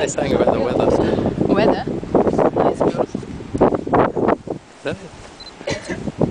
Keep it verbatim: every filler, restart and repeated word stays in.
say something about the weather? Weather? It's beautiful. Is that it?